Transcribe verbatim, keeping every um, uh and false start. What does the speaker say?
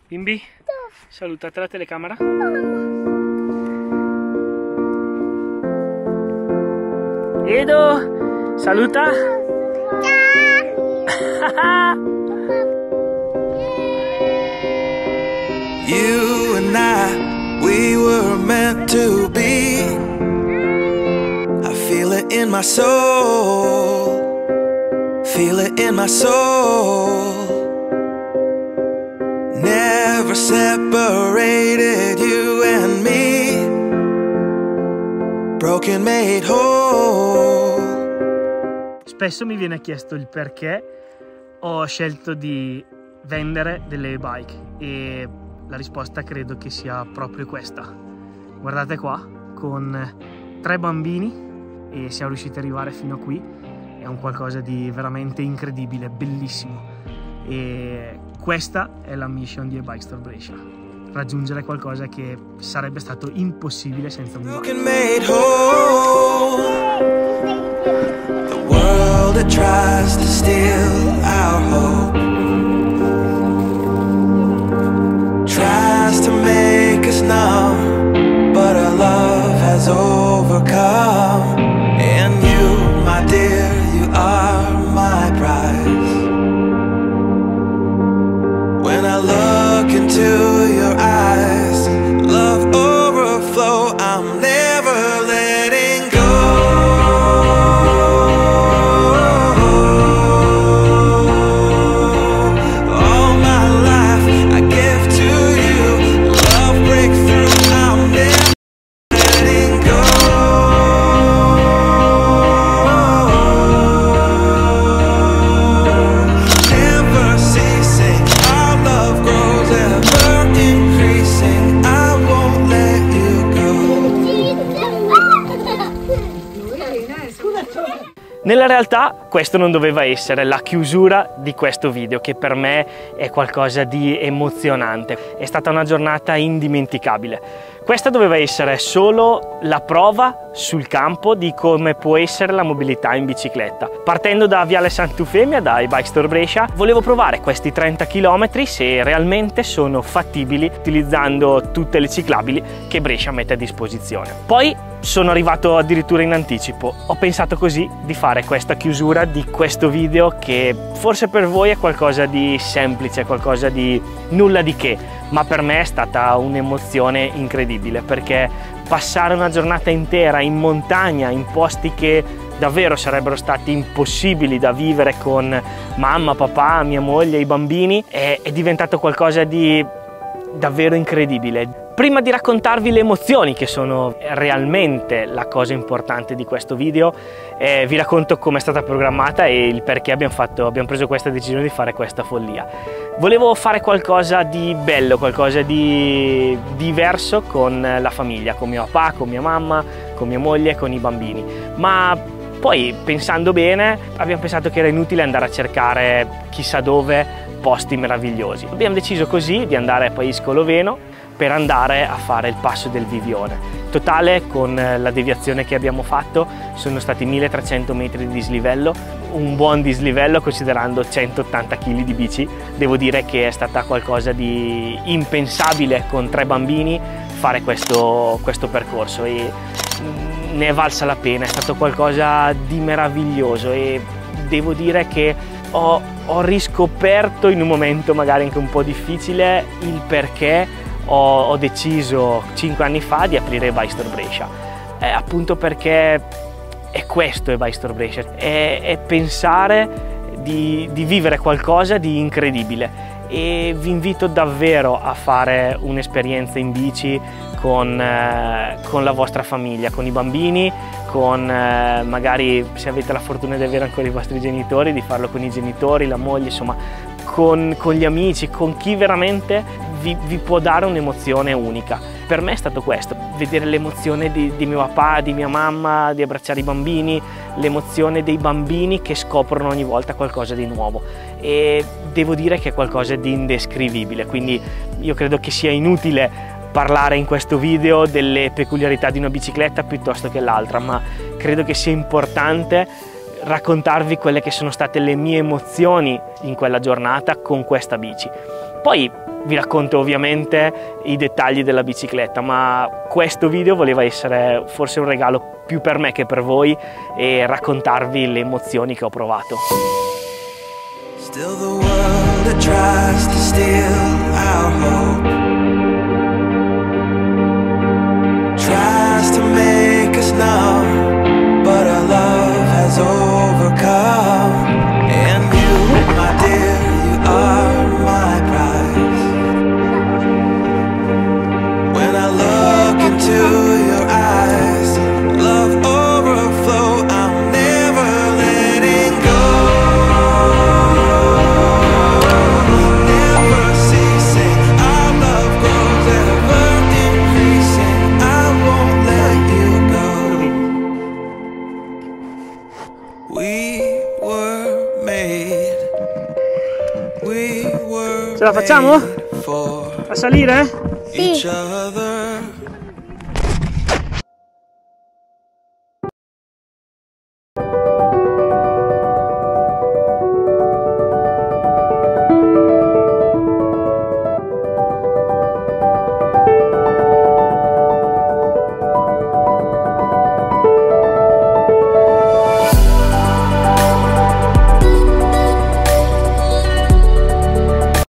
Bimbi, salutate la telecamera. Edo, saluta. You and I, we were meant to be. I feel it in my soul, feel it in my soul. Never separated, you and me, broken made whole. Spesso mi viene chiesto il perché ho scelto di vendere delle e-bike e la risposta credo che sia proprio questa. Guardate qua, con tre bambini e siamo riusciti ad arrivare fino a qui, è un qualcosa di veramente incredibile, bellissimo. E questa è la mission di E-Bike Store Brescia, raggiungere qualcosa che sarebbe stato impossibile senza un bike. The world that tries to steal our hope tries to make us numb, but our love has overcome. And you, my dear, you are my prize. When I look into your eyes, love overflow, I'm never letting go. All my life I give to you, love breakthrough, I'm never letting go. Never ceasing, our love grows ever increasing, I won't let you go. Nella realtà questo non doveva essere la chiusura di questo video, che per me è qualcosa di emozionante. È stata una giornata indimenticabile. Questa doveva essere solo la prova sul campo di come può essere la mobilità in bicicletta. Partendo da Viale Sant'Eufemia, da E-Bike Store Brescia, volevo provare questi trenta chilometri se realmente sono fattibili utilizzando tutte le ciclabili che Brescia mette a disposizione. Poi sono arrivato addirittura in anticipo. Ho pensato così di fare questa chiusura di questo video, che forse per voi è qualcosa di semplice, qualcosa di nulla di che, ma per me è stata un'emozione incredibile, perché passare una giornata intera in montagna, in posti che davvero sarebbero stati impossibili da vivere con mamma, papà, mia moglie, i bambini, è, è diventato qualcosa di davvero incredibile. Prima di raccontarvi le emozioni, che sono realmente la cosa importante di questo video, eh, vi racconto come è stata programmata e il perché abbiamo, fatto, abbiamo preso questa decisione di fare questa follia. Volevo fare qualcosa di bello, qualcosa di diverso con la famiglia, con mio papà, con mia mamma, con mia moglie, con i bambini. Ma poi, pensando bene, abbiamo pensato che era inutile andare a cercare chissà dove posti meravigliosi. Abbiamo deciso così di andare a Paiscolo Veno per andare a fare il passo del Vivione. Totale, con la deviazione che abbiamo fatto, sono stati milletrecento metri di dislivello, un buon dislivello considerando centottanta chili di bici. Devo dire che è stata qualcosa di impensabile con tre bambini fare questo, questo percorso, e ne è valsa la pena. È stato qualcosa di meraviglioso e devo dire che ho, ho riscoperto in un momento magari anche un po' difficile il perché Ho, ho deciso cinque anni fa di aprire E-Bike Store Brescia, eh, appunto perché è questo E-Bike Store Brescia, è, è pensare di, di vivere qualcosa di incredibile, e vi invito davvero a fare un'esperienza in bici con, eh, con la vostra famiglia, con i bambini, con eh, magari, se avete la fortuna di avere ancora i vostri genitori, di farlo con i genitori, la moglie, insomma con, con gli amici, con chi veramente vi, vi può dare un'emozione unica. Per me è stato questo, vedere l'emozione di, di mio papà, di mia mamma, di abbracciare i bambini, l'emozione dei bambini che scoprono ogni volta qualcosa di nuovo, e devo dire che è qualcosa di indescrivibile. Quindi io credo che sia inutile parlare in questo video delle peculiarità di una bicicletta piuttosto che l'altra, ma credo che sia importante raccontarvi quelle che sono state le mie emozioni in quella giornata con questa bici. Poi vi racconto ovviamente i dettagli della bicicletta, ma questo video voleva essere forse un regalo più per me che per voi e raccontarvi le emozioni che ho provato. Still the world that tries to steal our hope, tries to make us numb, but our love has overcome. And you, my dear, you are my prize. When I look into your eyes, love overflow, I'm never letting go. Never ceasing, our love grows ever increasing. I won't let you go. We were made. We were Ce la facciamo? made for A salire? each other.